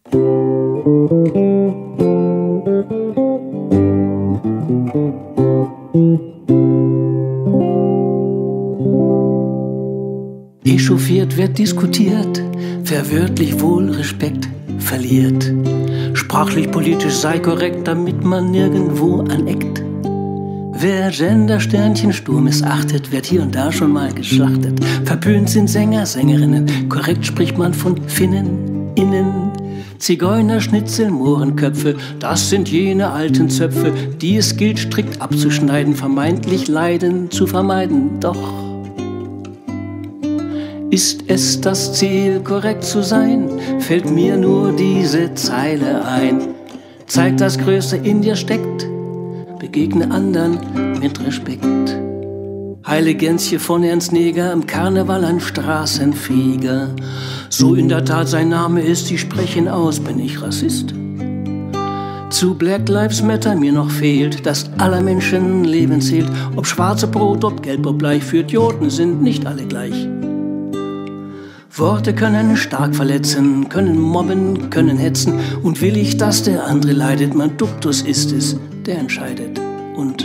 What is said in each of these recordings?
Echauffiert wird diskutiert, verwörtlich wohl Respekt verliert. Sprachlich, politisch sei korrekt, damit man nirgendwo aneckt. Wer Gender-Sternchen-stur missachtet, wird hier und da schon mal geschlachtet. Verpönt sind Sänger, Sängerinnen, korrekt spricht man von Finnen, Innen. Zigeuner, Schnitzel, Mohrenköpfe, das sind jene alten Zöpfe, die es gilt strikt abzuschneiden, vermeintlich Leiden zu vermeiden. Doch ist es das Ziel, korrekt zu sein, fällt mir nur diese Zeile ein. Zeig das Größte in dir steckt, begegne anderen mit Respekt. Heile Gänschen von Ernst Neger, im Karneval ein Straßenfeger. So in der Tat sein Name ist, sie sprechen aus, bin ich Rassist? Zu Black Lives Matter mir noch fehlt, dass aller Menschen Leben zählt. Ob schwarze Brot, ob gelb, ob bleich, für Idioten sind nicht alle gleich. Worte können stark verletzen, können mobben, können hetzen. Und will ich, dass der andere leidet, mein Duktus ist es, der entscheidet. Und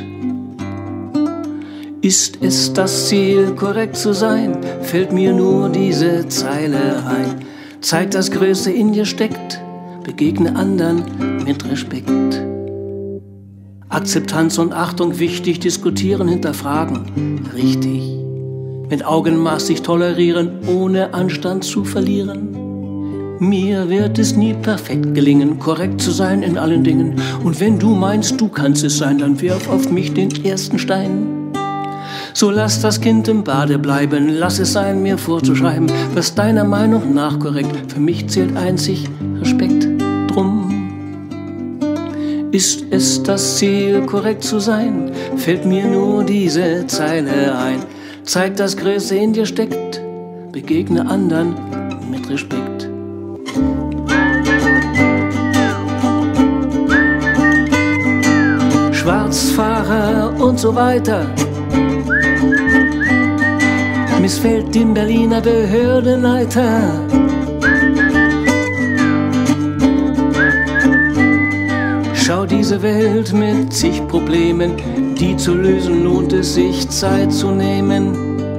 ist es das Ziel, korrekt zu sein, fällt mir nur diese Zeile ein. Zeig das Größte in dir steckt, begegne anderen mit Respekt. Akzeptanz und Achtung wichtig, diskutieren, hinterfragen, richtig. Mit Augenmaß sich tolerieren, ohne Anstand zu verlieren. Mir wird es nie perfekt gelingen, korrekt zu sein in allen Dingen. Und wenn du meinst, du kannst es sein, dann wirf auf mich den ersten Stein. So lass das Kind im Bade bleiben, lass es sein, mir vorzuschreiben, was deiner Meinung nach korrekt, für mich zählt einzig Respekt. Drum ist es das Ziel, korrekt zu sein, fällt mir nur diese Zeile ein. Zeig das Größte in dir steckt, begegne anderen mit Respekt. Schwarzfahrer und so weiter, missfällt dem Berliner Behördenleiter. Schau diese Welt mit zig Problemen, die zu lösen lohnt es sich Zeit zu nehmen.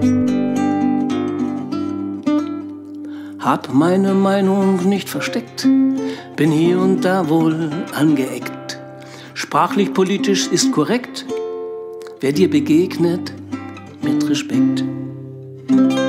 Hab meine Meinung nicht versteckt, bin hier und da wohl angeeckt. Sprachlich, politisch ist korrekt, wer dir begegnet, mit Respekt.